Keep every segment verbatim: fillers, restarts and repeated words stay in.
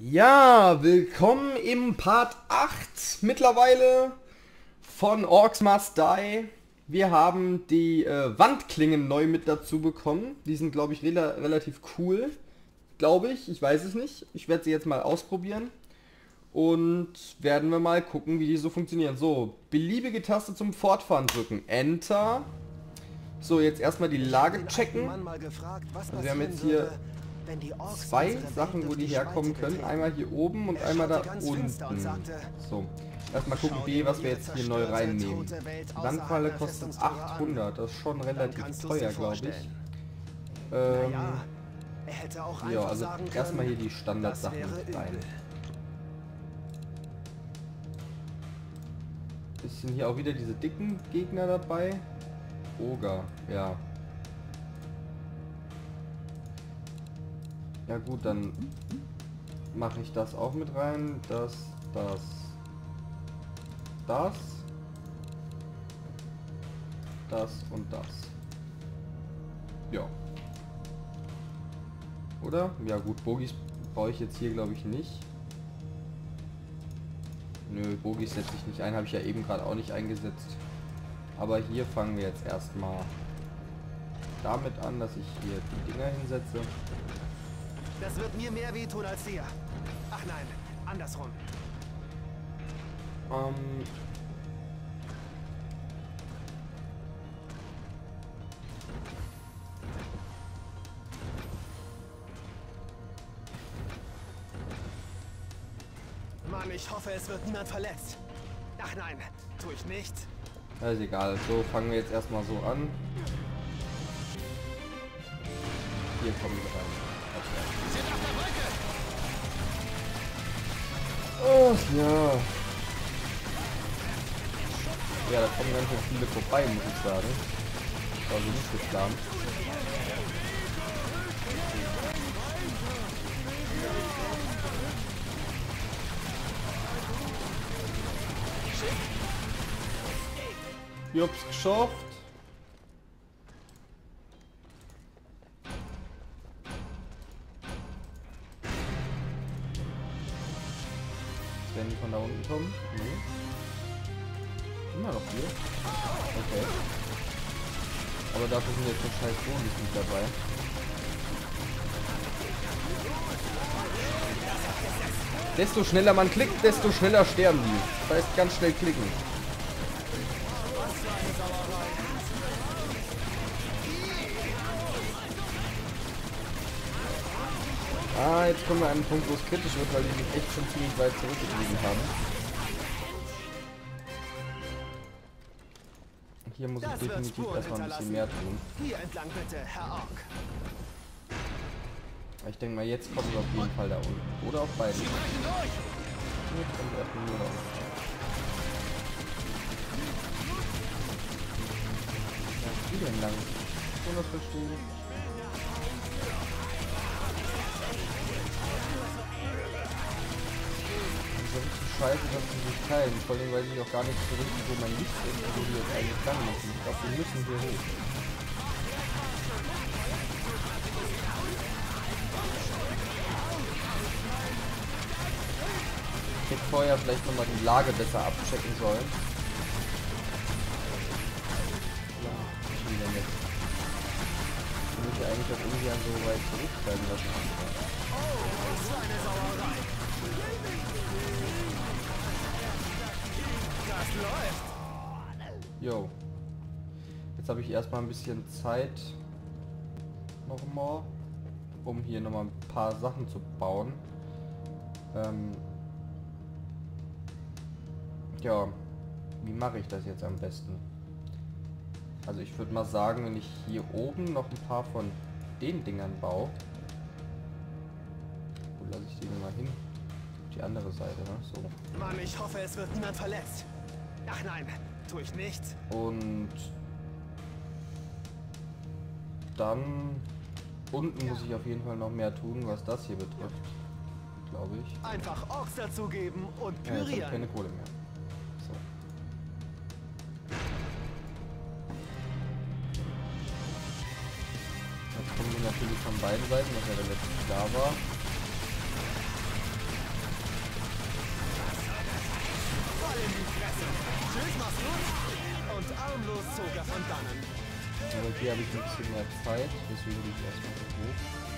Ja, willkommen im Part acht mittlerweile von Orcs Must Die. Wir haben die äh, Wandklingen neu mit dazu bekommen. Die sind, glaube ich, rela relativ cool. Glaube ich, ich weiß es nicht. Ich werde sie jetzt mal ausprobieren. Und werden wir mal gucken, wie die so funktionieren. So, beliebige Taste zum Fortfahren drücken. Enter. So, jetzt erstmal die Lage checken. Also wir haben jetzt hier zwei Sachen, wo die herkommen können. Einmal hier oben und einmal da unten. So, erstmal gucken B, was wir jetzt hier neu reinnehmen. Die Wandfalle kostet achthundert. Das ist schon relativ teuer, glaube ich. Ähm, ja, also erstmal hier die Standardsachen mit rein. Bisschen hier auch wieder diese dicken Gegner dabei. Oger, ja. Ja gut, dann mache ich das auch mit rein. Das, das, das, das und das. Ja. Oder? Ja gut, Bogis brauche ich jetzt hier glaube ich nicht. Nö, Bogis setze ich nicht ein, habe ich ja eben gerade auch nicht eingesetzt. Aber hier fangen wir jetzt erstmal damit an, dass ich hier die Dinger hinsetze. Das wird mir mehr wehtun als dir. Ach nein, andersrum. Ähm... Mann, ich hoffe, es wird niemand verletzt. Ach nein, tue ich nicht. Ja, ist egal. So, fangen wir jetzt erstmal so an. Hier kommen wir rein. Oh, ja. Ja, da kommen ganz schön viele vorbei, muss ich sagen. Das war so nicht geplant. Ich hab's geschafft. Werden die von da unten kommen? Nee. Immer noch hier. Okay. Aber dafür sind jetzt so scheiß Bonis nicht dabei. Desto schneller man klickt, desto schneller sterben die. Das heißt, ganz schnell klicken. Ah, jetzt kommen wir an einen Punkt, wo es kritisch wird, weil die mich echt schon ziemlich weit zurückgetrieben haben. Hier muss ich definitiv erstmal ein bisschen mehr tun. Hier entlang bitte, Herr Ork. Ich denke mal, jetzt kommen wir auf jeden Fall da unten. Oder auf beiden. Jetzt kommen wir erstmal nur da unten. Ja, wie denn lang? Ich das verstehen. So richtig scheiße, dass sie sich teilen. Vor allem, weil sie auch gar nicht so richtig, wo mein Licht ist, wo die jetzt eigentlich lang müssen. Ich glaube, wir müssen hier hoch. Ich hätte vorher vielleicht nochmal die Lage besser abchecken sollen. Ja, wie denn jetzt? Ich muss ja eigentlich auch irgendwie an so weit zurücktreiben lassen. Oh, das ist eine Sauerei. Das läuft. Jo. Jetzt habe ich erstmal ein bisschen Zeit nochmal, um hier nochmal ein paar Sachen zu bauen. Ähm ja, wie mache ich das jetzt am besten? Also ich würde mal sagen, wenn ich hier oben noch ein paar von den Dingern baue. Wo lasse ich die denn mal hin? Die andere Seite, ne? So. Mann, ich hoffe, es wird niemand verletzt. Ach nein, tue ich nicht. Und dann unten muss ich auf jeden Fall noch mehr tun, was das hier betrifft, glaube ich. Einfach Orks dazugeben und Ja, jetzt habe ich pürieren. keine Kohle mehr. So. Jetzt kommen wir natürlich von beiden Seiten, was ja relativ klar war. harmlos zog er von dannen. Aber hier habe ich ein bisschen mehr Zeit, deswegen gehe ich erstmal so hoch.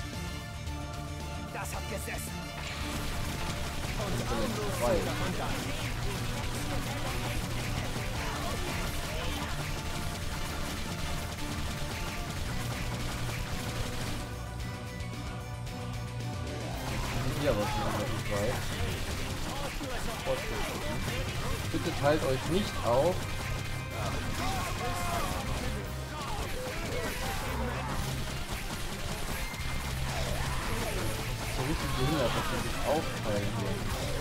Das hat gesessen. Und Und harmlos zwei. zog er von dannen. Hier was noch nicht weit. Bitte teilt euch nicht auf. So richtig behindert, dass wir sich aufteilen hier.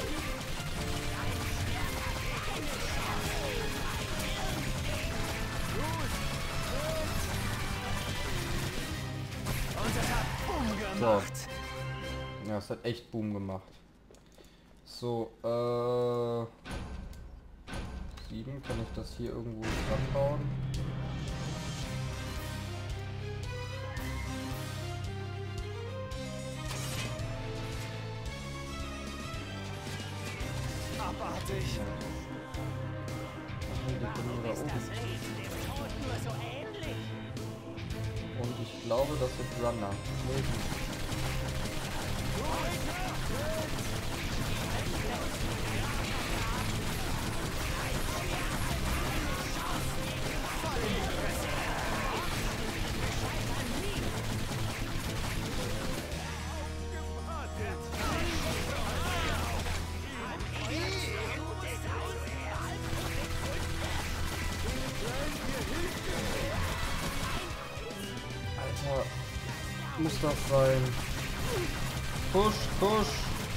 Und es hat Bumm So. gemacht. Ja, es hat echt Boom gemacht. So, äh... sieben, kann ich das hier irgendwo dran bauen? Abartig. Ach nee, die können nur da oben. Und ich glaube, das sind Runner. Nee, Alter, muss das sein? Push, push!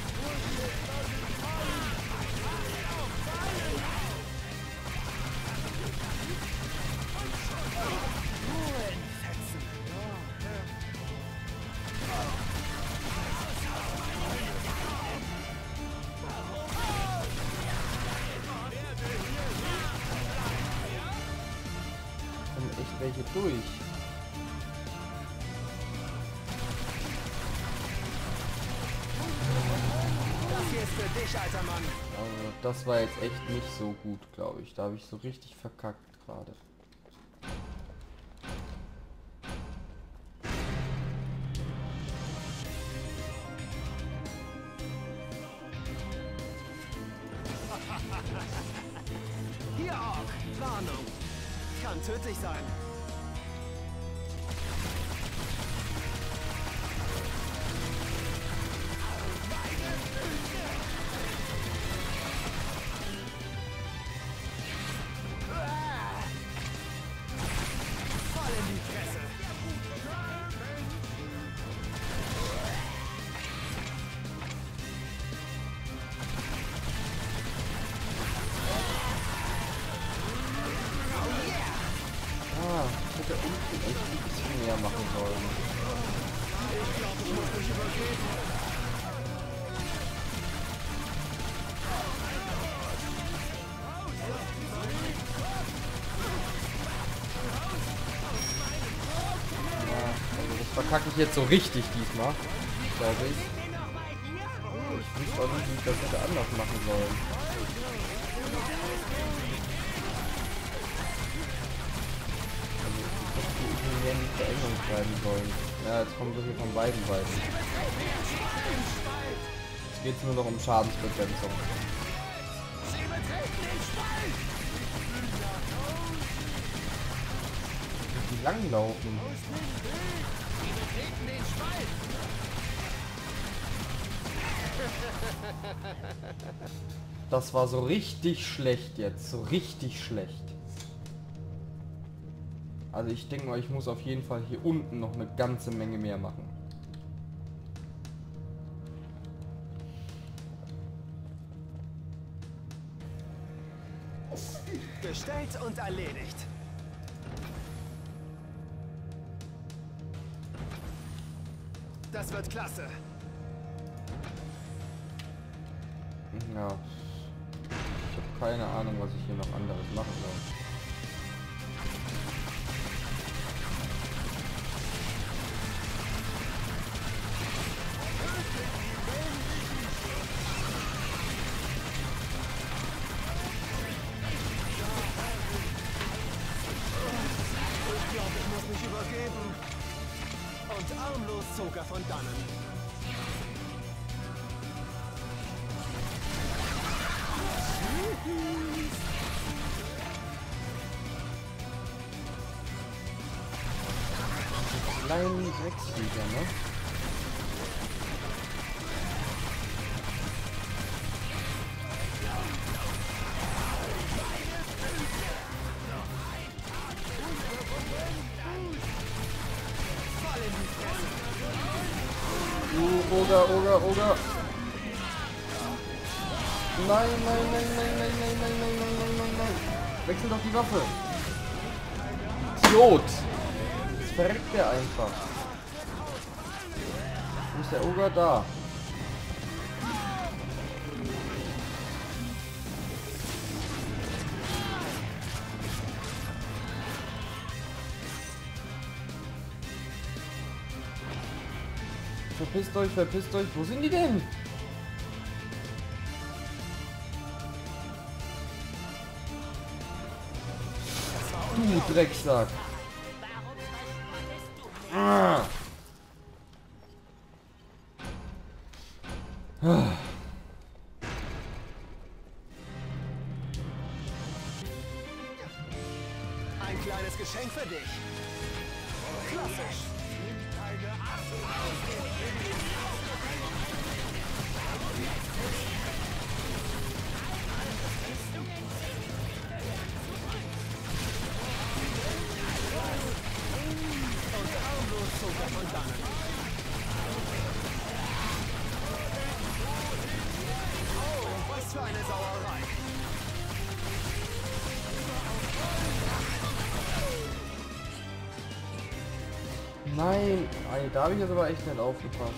Kommen echt welche durch. Das hier ist für dich, alter Mann. Also das war jetzt echt nicht so gut, glaube ich. Da habe ich so richtig verkackt gerade. Hier auch. Warnung. Kann tödlich sein. Voll in die Fresse. Ah, ich hätte unten echt ein bisschen mehr machen sollen. Ich glaube, ich muss mich übergeben. Ja, also das verkacke ich jetzt so richtig diesmal, glaube ich. Ich wüsste auch nicht, wie ich das hätte anders machen sollen. Also ich hätte irgendwie mehr in die Verengung schreiben sollen. Ja, jetzt kommen wir hier von beiden Seiten. Jetzt geht es nur noch um Schadensbegrenzung. Die langlaufen. Das war so richtig schlecht jetzt, so richtig schlecht. Also ich denke mal, ich muss auf jeden Fall hier unten noch eine ganze Menge mehr machen. Bestellt und erledigt. Das wird klasse. Ja. Ich habe keine Ahnung, was ich hier noch anderes machen soll. sogar von dannen. Kleinen Drecksviecher, ne? Uh, Oger, Oger, Oger. Nein, nein, nein, nein, nein, nein, nein, nein, nein, nein, nein, nein. Wechsel doch die Waffe. Idiot. Jetzt verreckt der einfach. Wo ist der Oger? Da. Verpisst euch, verpisst euch. Wo sind die denn? Du Drecksack. Ah. Ah. Ein kleines Geschenk für dich. Klassisch. Oh, was für eine Sauerei. Nein, Ey, da habe ich jetzt aber echt nicht aufgepasst.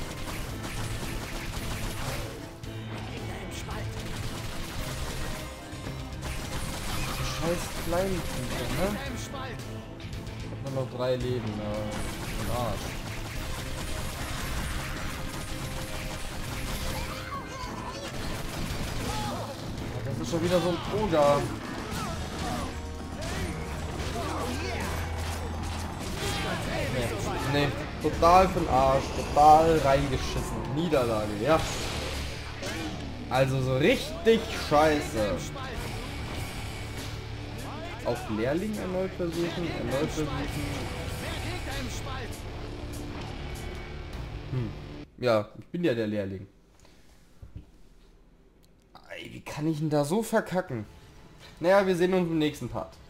Scheiß kleinen Viecher, ne? Ich hab nur noch drei Leben, äh, im Arsch. Das ist schon wieder so ein Oger. Nee, nee, total für den Arsch, total reingeschissen. Niederlage, ja. Also so richtig scheiße. Auf Lehrling erneut versuchen, erneut versuchen. Hm. Ja, ich bin ja der Lehrling. Ey, wie kann ich denn da so verkacken? Naja, wir sehen uns im nächsten Part.